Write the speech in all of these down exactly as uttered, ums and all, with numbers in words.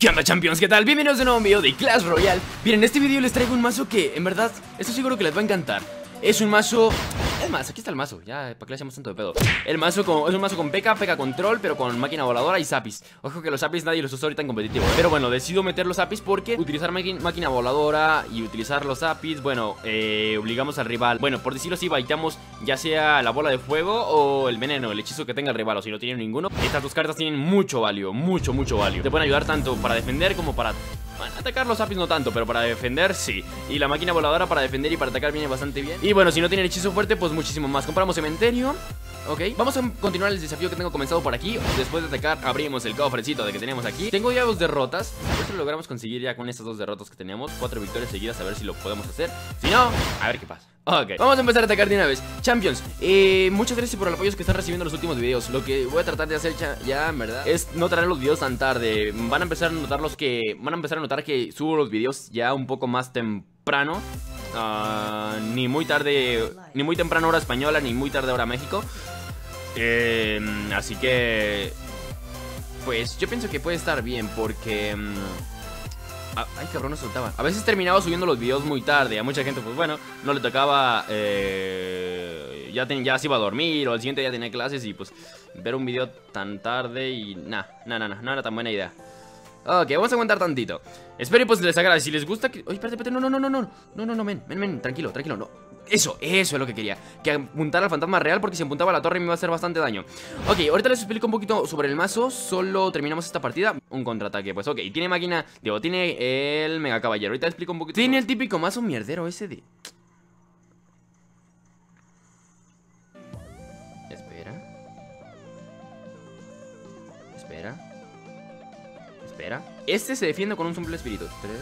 ¿Qué onda, Champions? ¿Qué tal? Bienvenidos de nuevo a un video de Clash Royale. Bien, en este video les traigo un mazo que, en verdad, estoy seguro que les va a encantar. Es un mazo... Es más, aquí está el mazo, ya, ¿para qué le hacemos tanto de pedo? El mazo con, es un mazo con P K, P K Control, pero con máquina voladora y Zapis. Ojo que los Zapis nadie los usa ahorita en competitivo, ¿eh? Pero bueno, decido meter los Zapis porque utilizar máquina voladora y utilizar los Zapis, bueno, eh, obligamos al rival. Bueno, por decirlo así, baitamos ya sea la bola de fuego o el veneno, el hechizo que tenga el rival, o si no tiene ninguno. Estas dos cartas tienen mucho value, mucho, mucho value. Te pueden ayudar tanto para defender como para... Bueno, atacar los Zapis no tanto, pero para defender sí. Y la máquina voladora para defender y para atacar viene bastante bien. Y bueno, si no tienen hechizo fuerte, pues muchísimo más. Compramos cementerio. Ok, vamos a continuar el desafío que tengo comenzado por aquí. Después de atacar, abrimos el cofrecito de que tenemos aquí. Tengo ya dos derrotas. A ver si lo logramos conseguir ya con estas dos derrotas que teníamos. Cuatro victorias seguidas, a ver si lo podemos hacer. Si no, a ver qué pasa. Ok, vamos a empezar a atacar de una vez. Champions, eh, muchas gracias por el apoyo que están recibiendo en los últimos videos. Lo que voy a tratar de hacer ya, ya, en verdad, es no traer los videos tan tarde. Van a empezar a notar los que Van a empezar a notar que subo los videos ya un poco más temprano. uh, Ni muy tarde, ni muy temprano hora española, ni muy tarde hora México. eh, Así que pues yo pienso que puede estar bien porque... Um, Ay, cabrón, no soltaba. A veces terminaba subiendo los videos muy tarde. A mucha gente, pues bueno, no le tocaba eh, ya, ten, ya se iba a dormir o al siguiente día tenía clases. Y pues ver un video tan tarde y nah, nah, nah, nah, no era tan buena idea. Ok, vamos a aguantar tantito. Espero y pues les agrade. Si les gusta que... Oye, espérate, espérate, no, no, no, no, no. No, no, no, men, men, men, tranquilo, tranquilo, no. Eso, eso es lo que quería. Que apuntara al fantasma real, porque si apuntaba a la torre me iba a hacer bastante daño. Ok, ahorita les explico un poquito sobre el mazo. Solo terminamos esta partida. Un contraataque, pues ok, tiene máquina. Digo, tiene el mega caballero. Ahorita les explico un poquito. Tiene el típico mazo mierdero ese de... Espera. Espera. Espera. Este se defiende con un simple espíritu. Tres.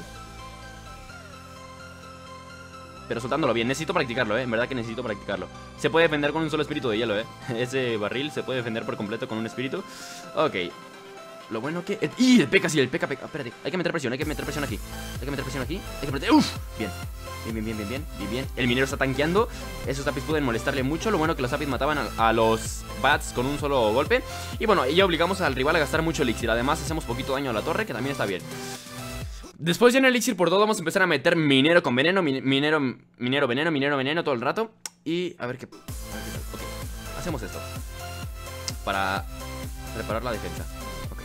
Pero soltándolo bien, necesito practicarlo, eh. En verdad que necesito practicarlo. Se puede defender con un solo espíritu de hielo, eh. Ese barril se puede defender por completo con un espíritu. Ok. Lo bueno que... El... ¡Y! El P K, sí, el P K, P K. Espérate, hay que meter presión, hay que meter presión aquí. Hay que meter presión aquí. Hay que meter... ¡Uf! Bien. Bien, bien, bien, bien, bien, bien, bien. El minero está tanqueando. Esos Zapis pueden molestarle mucho. Lo bueno que los Zapis mataban a, a los bats con un solo golpe. Y bueno, ya obligamos al rival a gastar mucho elixir. Además, hacemos poquito daño a la torre, que también está bien. Después ya en el elixir por todo vamos a empezar a meter minero con veneno, min minero, minero, veneno, minero, veneno todo el rato. Y a ver qué... A ver qué tal. Ok, hacemos esto para preparar la defensa. Ok.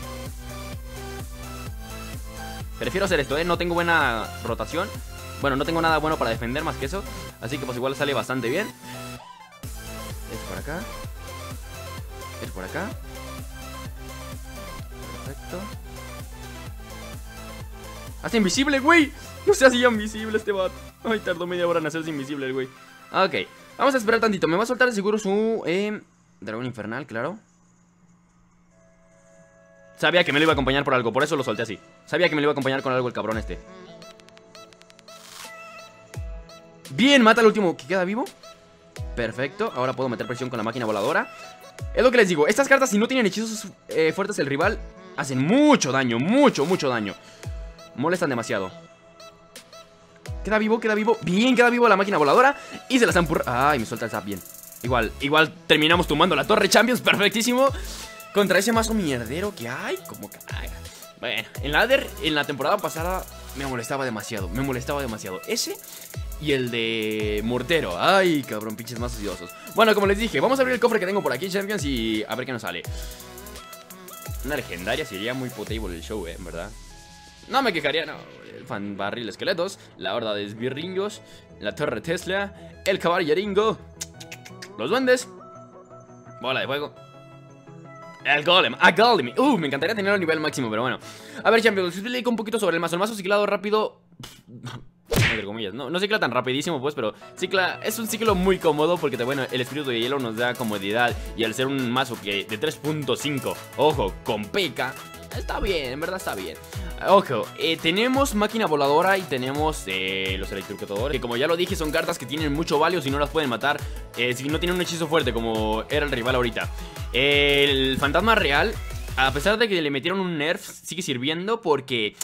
Prefiero hacer esto, eh, no tengo buena rotación. Bueno, no tengo nada bueno para defender más que eso. Así que pues igual sale bastante bien. Es por acá. Es por acá. Perfecto. ¡Hace invisible, güey! No se hacía invisible este bot. Ay, tardó media hora en hacerse invisible el güey. Ok, vamos a esperar tantito. Me va a soltar de seguro su... Eh, dragón infernal, claro. Sabía que me lo iba a acompañar por algo, por eso lo solté así. Sabía que me lo iba a acompañar con algo el cabrón este. Bien, mata al último que queda vivo. Perfecto, ahora puedo meter presión con la máquina voladora. Es lo que les digo, estas cartas si no tienen hechizos eh, fuertes el rival, hacen mucho daño, mucho, mucho daño. Molestan demasiado. Queda vivo, queda vivo. Bien, queda vivo la máquina voladora. Y se las han purrado. Ay, me suelta el zap bien. Igual, igual terminamos tumbando la torre, Champions. Perfectísimo. Contra ese mazo mierdero que hay. Como que... Ay. Bueno, en la Ladder, en la temporada pasada me molestaba demasiado. Me molestaba demasiado. Ese y el de mortero. Ay, cabrón, pinches mazos odiosos. Bueno, como les dije, vamos a abrir el cofre que tengo por aquí, Champions, y a ver qué nos sale. Una legendaria sería muy potable el show, eh, en verdad. No me quejaría, no. El fan barril esqueletos, la horda de esbirringos, la torre Tesla, el caballeringo, los duendes, bola de fuego, el golem, a golem. Uh, me encantaría tenerlo a nivel máximo, pero bueno. A ver, Champions, les explico un poquito sobre el mazo. El mazo ciclado rápido, entre comillas, no, no cicla tan rapidísimo pues, pero cicla, es un ciclo muy cómodo porque bueno, el espíritu de hielo nos da comodidad. Y al ser un mazo que de tres punto cinco, ojo, con P K, está bien, en verdad está bien. Ojo, eh, tenemos máquina voladora y tenemos eh, los electrocutadores, que como ya lo dije son cartas que tienen mucho value si no las pueden matar, eh, si no tienen un hechizo fuerte como era el rival ahorita. El fantasma real, a pesar de que le metieron un nerf, sigue sirviendo porque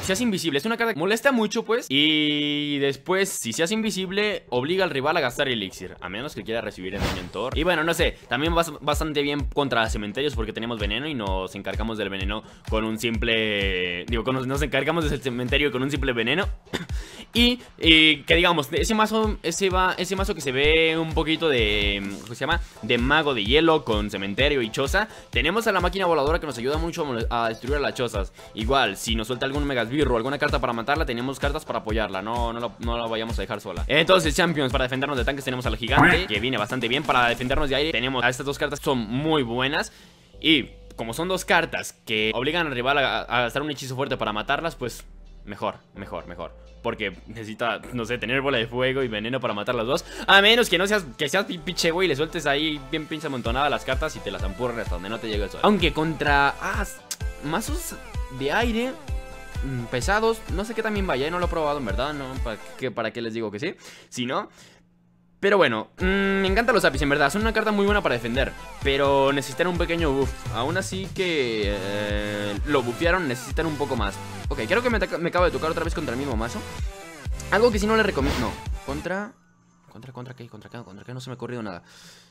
se hace invisible. Es una carta que molesta mucho, pues. Y después, si se hace invisible, obliga al rival a gastar elixir, a menos que quiera recibir el daño en torre. Y bueno, no sé, también va bastante bien contra cementerios porque tenemos veneno y nos encargamos del veneno con un simple... Digo, con, nos encargamos del cementerio con un simple veneno. Y, y que digamos, ese mazo, ese, va, ese mazo que se ve un poquito de... ¿Cómo se llama? De mago de hielo con cementerio y choza. Tenemos a la máquina voladora que nos ayuda mucho a destruir a las chozas. Igual, si nos suelta algún megasbirro o alguna carta para matarla, tenemos cartas para apoyarla. No, no, lo, no la vayamos a dejar sola. Entonces, Champions, para defendernos de tanques tenemos al gigante, que viene bastante bien. Para defendernos de aire tenemos a estas dos cartas que son muy buenas. Y como son dos cartas que obligan al rival a, a gastar un hechizo fuerte para matarlas, pues mejor, mejor, mejor. Porque necesita, no sé, tener bola de fuego y veneno para matar las dos. A menos que no seas, que seas pinche güey y le sueltes ahí bien pinche amontonada las cartas y te las ampurres hasta donde no te llegue el sol. Aunque contra ah, mazos de aire mmm, pesados, no sé qué también vaya, no lo he probado en verdad, no, para qué, para qué les digo que sí. Si no... Pero bueno, mmm, me encantan los Zappies, en verdad. Son una carta muy buena para defender, pero necesitan un pequeño buff. Aún así que eh, lo bufearon, necesitan un poco más. Ok, creo que me, me acabo de tocar otra vez contra el mismo mazo. Algo que si no le recomiendo... No, contra... ¿Contra, contra qué? ¿Contra qué? ¿Contra qué? No se me ha ocurrido nada.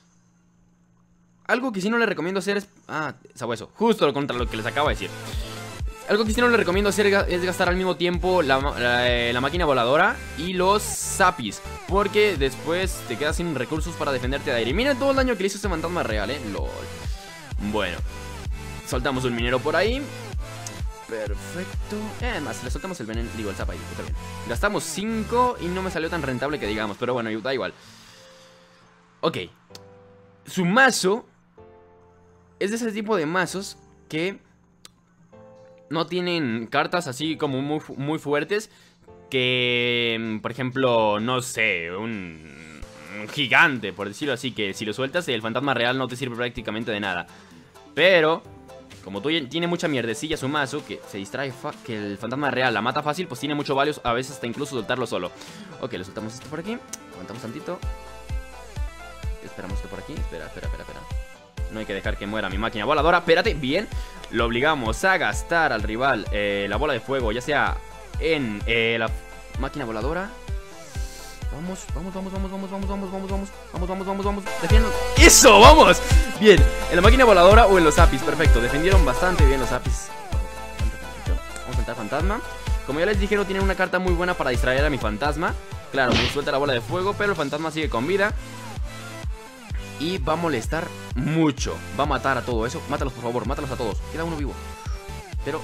Algo que si no le recomiendo hacer es... Ah, sabueso, justo contra lo que les acabo de decir. Algo que sí no le recomiendo hacer es gastar al mismo tiempo la, la, la máquina voladora y los Zappies, porque después te quedas sin recursos para defenderte de aire. Mira todo el daño que le hizo este fantasma real, eh. LOL. Bueno, soltamos un minero por ahí. Perfecto. Eh, además, le soltamos el veneno, digo, el zap ahí, está bien. Gastamos cinco y no me salió tan rentable que digamos, pero bueno, da igual. Ok. Su mazo es de ese tipo de mazos que no tienen cartas así como muy, muy fuertes. Que, por ejemplo, no sé, un, un gigante, por decirlo así, que si lo sueltas el fantasma real no te sirve prácticamente de nada. Pero, como tú tiene mucha mierdecilla su mazo, que se distrae, que el fantasma real la mata fácil, pues tiene mucho valor, a veces hasta incluso soltarlo solo. Ok, le soltamos esto por aquí, aguantamos tantito. Esperamos esto por aquí, espera, espera, espera, espera. No hay que dejar que muera mi máquina voladora. Espérate, bien. Lo obligamos a gastar al rival eh, la bola de fuego, ya sea en eh, la máquina voladora. Vamos, vamos, vamos, vamos, vamos, vamos, vamos, vamos, vamos, vamos, vamos, vamos, vamos. Defiendan. ¡Eso! ¡Vamos! Bien, en la máquina voladora o en los Zappies. Perfecto, defendieron bastante bien los Zappies. Vamos a soltar fantasma. Como ya les dije, no tienen una carta muy buena para distraer a mi fantasma. Claro, me suelta la bola de fuego, pero el fantasma sigue con vida. Y va a molestar mucho. Va a matar a todo eso. Mátalos, por favor, mátalos a todos. Queda uno vivo. Pero...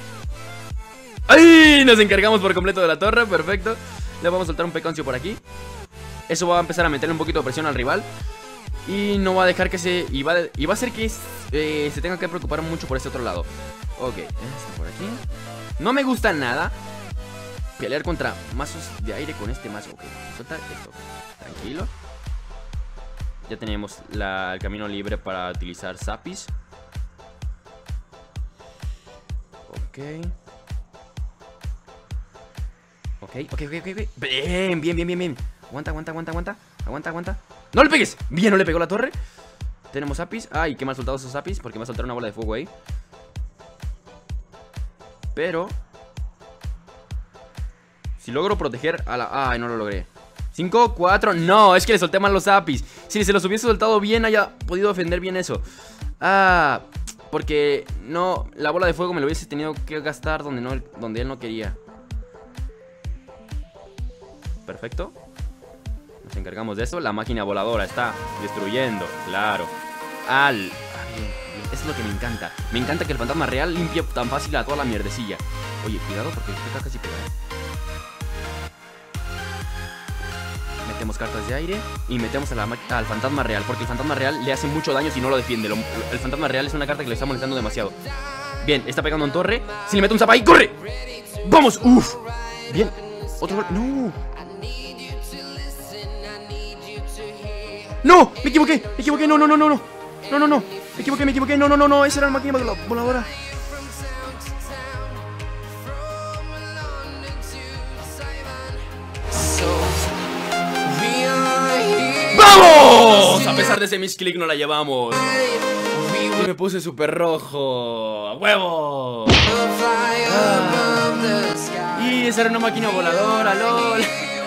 ¡ay! Nos encargamos por completo de la torre, perfecto. Le vamos a soltar un peconcio por aquí. Eso va a empezar a meterle un poquito de presión al rival. Y no va a dejar que se... Y va, a, y va a hacer que eh, se tenga que preocupar mucho por este otro lado. Ok, está por aquí. No me gusta nada pelear contra mazos de aire con este mazo. Ok, suelta esto. Tranquilo. Ya tenemos la, el camino libre para utilizar Zappies. Ok. Ok, ok, ok, ok. Bien, bien, bien, bien, bien. Aguanta, aguanta, aguanta, aguanta. Aguanta, aguanta. ¡No le pegues! Bien, no le pegó la torre. Tenemos Zappies. Ay, qué mal soltado esos Zappies, porque me va a soltar una bola de fuego ahí. Pero si logro proteger a la... Ay, no lo logré. cinco, cuatro, no, es que le solté mal los Zappies. Si se los hubiese soltado bien, haya podido defender bien eso. Ah, porque no, la bola de fuego me lo hubiese tenido que gastar donde, no, donde él no quería. Perfecto. Nos encargamos de eso. La máquina voladora está destruyendo, claro, al... Ah, bien, bien. Eso es lo que me encanta. Me encanta que el fantasma real limpie tan fácil a toda la mierdecilla. Oye, cuidado porque está casi pegada. Metemos cartas de aire y metemos a la al fantasma real, porque el fantasma real le hace mucho daño si no lo defiende. Lo, el fantasma real es una carta que le está molestando demasiado. Bien, está pegando en torre. Si le mete un zap ahí, ¡corre! ¡Vamos! ¡Uf! Bien, otro gol. ¡No! ¡No! ¡Me equivoqué! ¡Me equivoqué! ¡No, no, no, no! ¡No, no, no! no. Me equivoqué, me equivoqué! ¡No, no, no, no! Esa era la máquina voladora. ¡Vamos! A pesar de ese misclick no la llevamos. Y me puse súper rojo. ¡A huevo! Ah. ¡Ay! Esa era una máquina voladora, lol.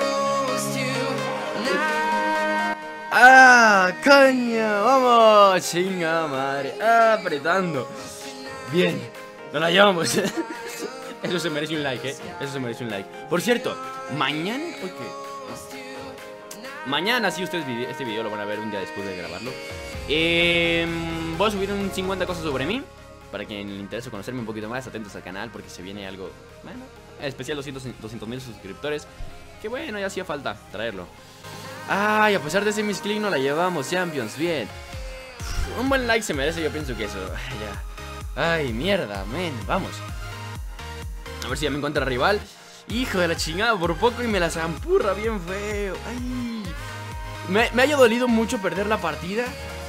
¡Ah! ¡Coño! ¡Vamos! ¡Chinga madre! ¡Apretando! Bien, nos la llevamos. Eso se merece un like, eh. Eso se merece un like. Por cierto, mañana. ¿Por qué? Mañana, sí, ustedes vide este video lo van a ver un día después de grabarlo. eh, Voy a subir un cincuenta cosas sobre mí. Para quien le interese conocerme un poquito más, atentos al canal, porque se viene algo, bueno, especial doscientos mil suscriptores. Que bueno, ya hacía falta traerlo. Ay, a pesar de ese misclick no la llevamos, Champions, bien. Un buen like se merece, yo pienso que eso. Ya. Ay, mierda, men, vamos. A ver si ya me encuentra rival. Hijo de la chingada, por poco y me la zampurra bien feo. Ay. Me, me haya dolido mucho perder la partida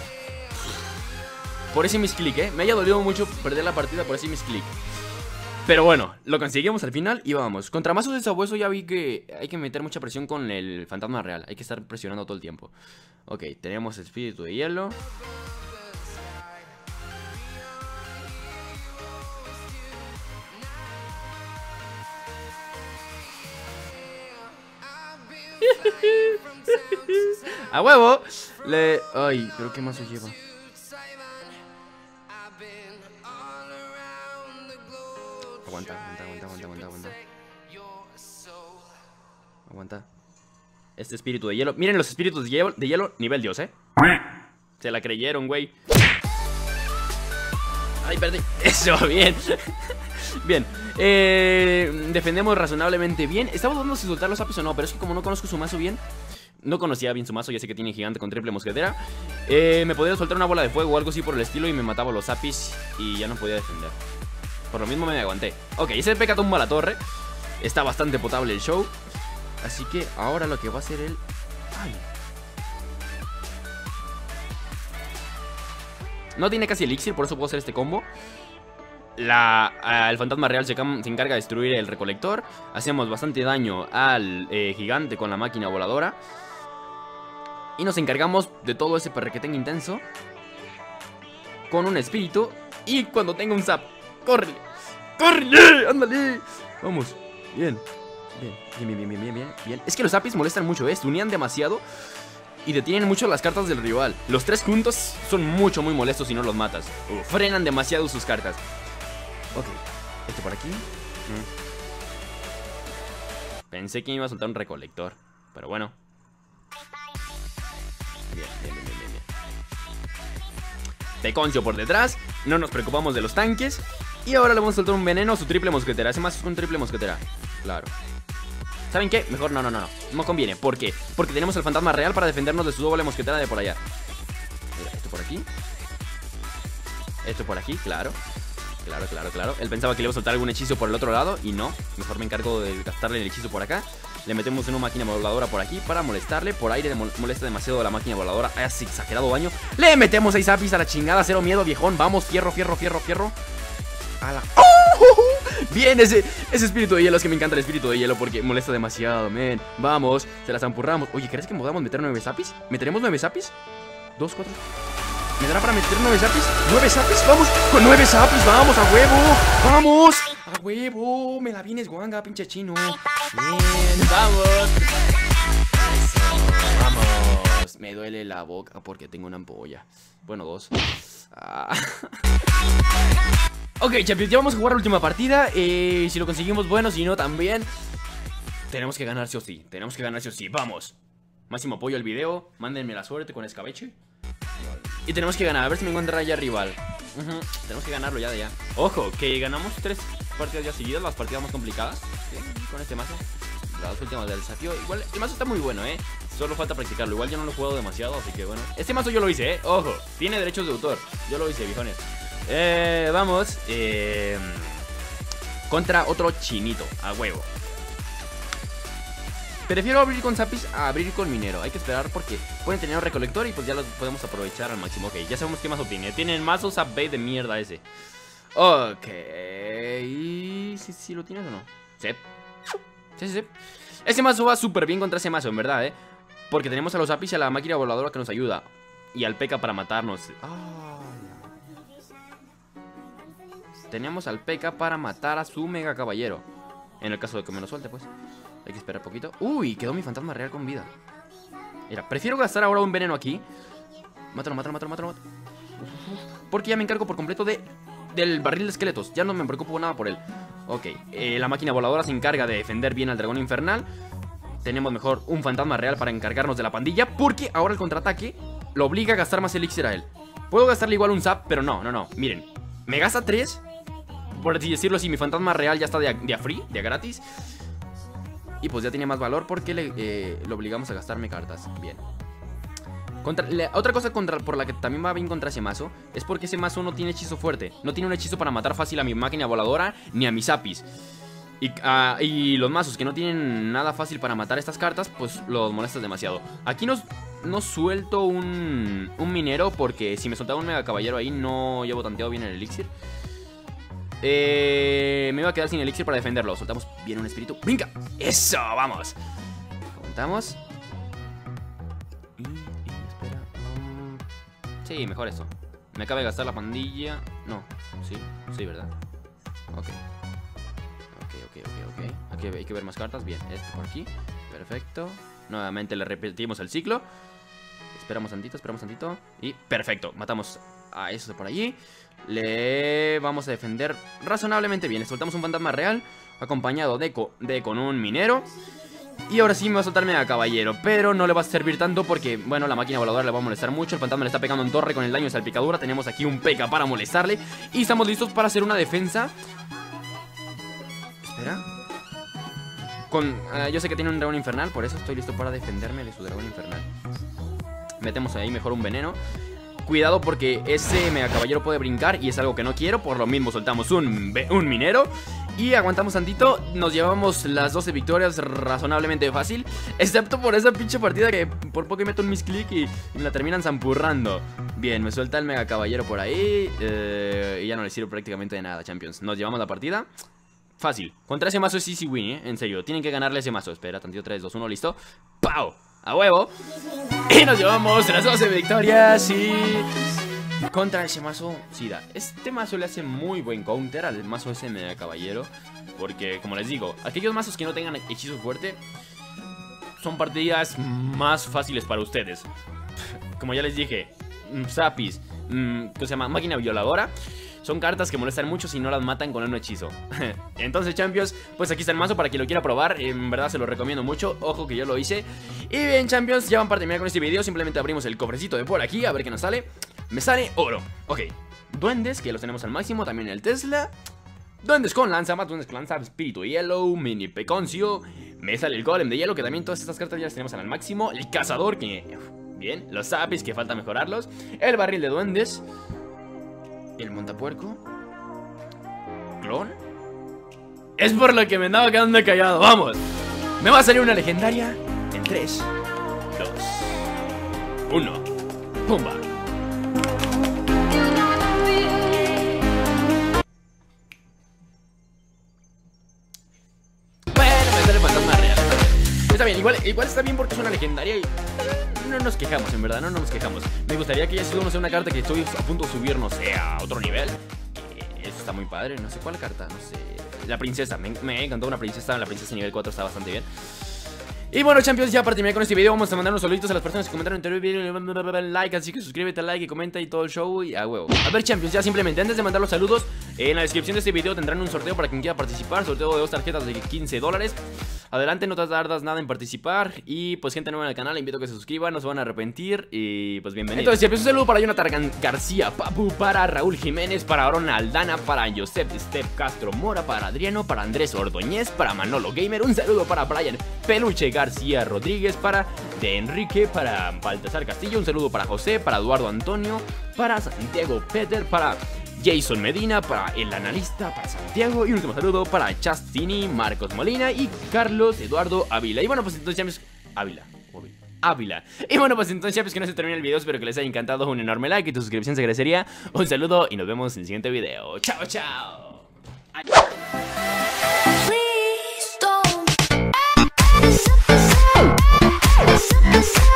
por ese misclick, eh. Me haya dolido mucho perder la partida por ese misclick. Pero bueno, lo conseguimos al final y vamos. Contra mazos de sabueso ya vi que hay que meter mucha presión con el fantasma real. Hay que estar presionando todo el tiempo. Ok, tenemos espíritu de hielo. ¡A huevo! Le... Ay, pero qué mazo lleva. Aguanta, aguanta, aguanta, aguanta, aguanta, aguanta. Aguanta. Este espíritu de hielo. Miren los espíritus de hielo, de hielo nivel dios, eh. Se la creyeron, güey. Ay, perdí. Eso, bien. Bien. Eh, defendemos razonablemente bien. Estaba dudando si soltar los zapis o no, pero es que como no conozco su mazo bien. No conocía bien su mazo, ya sé que tiene gigante con triple mosquetera. eh, Me podía soltar una bola de fuego o algo así por el estilo y me mataba los zapis y ya no podía defender. Por lo mismo me aguanté. Ok, ese P K tumba la torre. Está bastante potable el show. Así que ahora lo que va a hacer él... Ay. No tiene casi elixir, por eso puedo hacer este combo. La, uh, el fantasma real se, se encarga de destruir el recolector. Hacemos bastante daño al eh, gigante con la máquina voladora. Y nos encargamos de todo ese perrequetén intenso con un espíritu. Y cuando tenga un zap, ¡córrele! ¡Córrele! ¡Ándale! Vamos, bien. Bien, bien, bien, bien, bien, bien, bien. Es que los zapis molestan mucho, ¿eh? Stunean demasiado y detienen mucho las cartas del rival. Los tres juntos son mucho, muy molestos si no los matas. Uf, frenan demasiado sus cartas. Ok, esto por aquí. mm. Pensé que me iba a soltar un recolector, pero bueno. Bien, bien, bien, bien, bien. Peconcio por detrás. No nos preocupamos de los tanques. Y ahora le vamos a soltar un veneno a su triple mosquetera. Hace más un triple mosquetera. Claro. ¿Saben qué? Mejor no, no, no, no. No conviene. ¿Por qué? Porque tenemos el fantasma real para defendernos de su doble mosquetera de por allá. Mira, esto por aquí. Esto por aquí, claro. Claro, claro, claro. Él pensaba que le iba a soltar algún hechizo por el otro lado y no. Mejor me encargo de gastarle el hechizo por acá. Le metemos una máquina voladora por aquí para molestarle. Por aire molesta demasiado la máquina voladora. Ha exagerado daño. Le metemos seis zapis a la chingada. Cero miedo, viejón. Vamos, fierro, fierro, fierro, fierro. A la... ¡Oh! Bien, ese, ese espíritu de hielo. Es que me encanta el espíritu de hielo porque molesta demasiado, men. Vamos, se las zampurramos. Oye, ¿crees que podamos meter nueve zapis? ¿Meteremos nueve zapis? Dos, cuatro... ¿Me dará para meter nueve zapis? ¿Nueve zapis? ¡Vamos! ¡Con nueve zapis! ¡Vamos! ¡A huevo! ¡Vamos! ¡A huevo! Me la vienes, guanga, pinche chino. Bien, vamos. Eso, vamos. Me duele la boca porque tengo una ampolla. Bueno, dos. Ah. Ok, champions, ya vamos a jugar la última partida. eh, Si lo conseguimos, bueno, si no, también. Tenemos que ganar sí o sí. Tenemos que ganar sí o sí, vamos. Máximo apoyo al video. Mándenme la suerte con escabeche. Y tenemos que ganar, a ver si me encuentra ya rival. uh-huh. Tenemos que ganarlo ya de ya. Ojo, que ganamos tres partidas ya seguidas. Las partidas más complicadas, ¿sí? Con este mazo. Las dos últimas del desafío. Igual, el mazo está muy bueno, eh. Solo falta practicarlo, igual yo no lo he jugado demasiado. Así que bueno, este mazo yo lo hice, eh. Ojo, tiene derechos de autor. Yo lo hice, viejones. Eh, vamos eh, contra otro chinito, a huevo. Prefiero abrir con zapis a abrir con minero. Hay que esperar porque pueden tener un recolector y pues ya los podemos aprovechar al máximo. Ok, ya sabemos qué mazo tiene. Tienen mazo zap bait de mierda ese. Ok. ¿Sí, sí lo tienes o no? Sí. Sí, sí, sí. Ese mazo va súper bien contra ese mazo, en verdad, eh. Porque tenemos a los zapis y a la máquina voladora que nos ayuda. Y al P K para matarnos. Oh. Tenemos al P K para matar a su mega caballero. En el caso de que me lo suelte, pues. Hay que esperar poquito. Uy, quedó mi fantasma real con vida. Mira, prefiero gastar ahora un veneno aquí. Mátalo, mátalo, mátalo, mátalo. Porque ya me encargo por completo de del barril de esqueletos. Ya no me preocupo nada por él. Ok, eh, la máquina voladora se encarga de defender bien al dragón infernal. Tenemos mejor un fantasma real para encargarnos de la pandilla, porque ahora el contraataque lo obliga a gastar más elixir a él. Puedo gastarle igual un zap, pero no, no, no. Miren, me gasta tres. Por así decirlo, así mi fantasma real ya está de a, de a free, de a gratis. Y pues ya tiene más valor porque le, eh, lo obligamos a gastarme cartas. Bien. Contra, la, otra cosa contra, por la que también va bien contra ese mazo es porque ese mazo no tiene hechizo fuerte. No tiene un hechizo para matar fácil a mi máquina voladora ni a mis apis. Y, uh, y los mazos que no tienen nada fácil para matar estas cartas, pues los molestas demasiado. Aquí nos, nos suelto un, un minero, porque si me soltaba un mega caballero ahí no llevo tanteado bien el elixir. Eh, me iba a quedar sin elixir para defenderlo. Soltamos bien un espíritu. ¡Brinca! ¡Eso! ¡Vamos! Contamos. Y, y espera. Um, sí, mejor eso. Me acaba de gastar la pandilla. No, sí, sí, ¿verdad? Ok. Ok, ok, ok, ok. Aquí hay que ver más cartas. Bien, este por aquí. Perfecto. Nuevamente le repetimos el ciclo. Esperamos tantito, esperamos tantito. Y perfecto, matamos a eso de por allí. Le vamos a defender razonablemente bien. Le soltamos un fantasma real acompañado de, co de con un minero. Y ahora sí me va a soltarme a caballero, pero no le va a servir tanto porque, bueno, la máquina voladora le va a molestar mucho. El fantasma le está pegando en torre con el daño de salpicadura. Tenemos aquí un P K para molestarle. Y estamos listos para hacer una defensa. Espera. Con, uh, yo sé que tiene un dragón infernal, por eso estoy listo para defenderme de su dragón infernal. Metemos ahí mejor un veneno. Cuidado porque ese mega caballero puede brincar y es algo que no quiero. Por lo mismo soltamos un, un minero y aguantamos tantito. Nos llevamos las doce victorias razonablemente fácil, excepto por esa pinche partida que por poco meto un misclick y, y me la terminan zampurrando. Bien, me suelta el mega caballero por ahí, eh, y ya no le sirve prácticamente de nada, Champions. Nos llevamos la partida fácil. Contra ese mazo es easy win, ¿eh? En serio, tienen que ganarle ese mazo. Espera, tantito, tres, dos, uno, listo. ¡Pau! A huevo. Y nos llevamos las doce victorias. Y contra ese mazo Sida. Este mazo le hace muy buen counter al mazo ese mega caballero, porque, como les digo, aquellos mazos que no tengan hechizo fuerte son partidas más fáciles para ustedes. Como ya les dije, Zapis, ¿qué se llama? Máquina violadora. Son cartas que molestan mucho si no las matan con un hechizo. Entonces, Champions, pues aquí está el mazo para quien lo quiera probar. En verdad se lo recomiendo mucho. Ojo que yo lo hice. Y bien, Champions, ya van para terminar con este video. Simplemente abrimos el cofrecito de por aquí, a ver qué nos sale. Me sale oro. Ok, duendes, que los tenemos al máximo. También el Tesla. Duendes con lanza, más duendes con lanza. Espíritu Yellow, Mini Peconcio. Me sale el Golem de hielo, que también todas estas cartas ya las tenemos al máximo. El Cazador, que... bien, los Zapis, que falta mejorarlos. El Barril de Duendes. El montapuerco. ¿Clon? Es por lo que me andaba quedando callado. ¡Vamos! Me va a salir una legendaria en tres, dos, uno. ¡Pumba! Bueno, me sale fantasma real. Está bien, igual, igual está bien porque es una legendaria y... no nos quejamos, en verdad, no nos quejamos. Me gustaría que haya sido, no sé, una carta que estoy a punto de subir, no sé, a otro nivel. Eso está muy padre, no sé cuál carta, no sé. La princesa, me, me encantó una princesa, la princesa nivel cuatro está bastante bien. Y bueno, Champions, ya para terminar con este video vamos a mandar unos saluditos a las personas que comentaron en el video, like, así que suscríbete, like y comenta y todo el show y a huevo. A ver, Champions, ya simplemente antes de mandar los saludos, en la descripción de este video tendrán un sorteo para quien quiera participar, sorteo de dos tarjetas de quince dólares. Adelante, no te tardas nada en participar. Y pues gente nueva en el canal, le invito a que se suscriban, no se van a arrepentir. Y pues bienvenidos. Entonces, Champions, un saludo para Jonathan García Papu, para Raúl Jiménez, para Aaron Aldana, para Josep Step Castro Mora, para Adriano, para Andrés Ordóñez, para Manolo Gamer, un saludo para Brian Peluche García Rodríguez, para De Enrique, para Baltasar Castillo, un saludo para José, para Eduardo Antonio, para Santiago Peter, para Jason Medina, para el analista, para Santiago. Y un último saludo para Chastini, Marcos Molina y Carlos Eduardo Ávila. Y bueno, pues entonces ya me... Ávila Ávila. Y bueno, pues entonces ya pues que no se termina el video. Espero que les haya encantado. Un enorme like y tu suscripción se agradecería. Un saludo y nos vemos en el siguiente video. Chao, chao. Please don't.